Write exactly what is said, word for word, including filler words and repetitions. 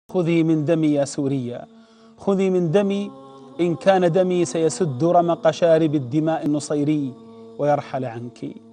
خذي من دمي يا سوريا، خذي من دمي إن كان دمي سيسد رمق شارب الدماء النصيري ويرحل عنك.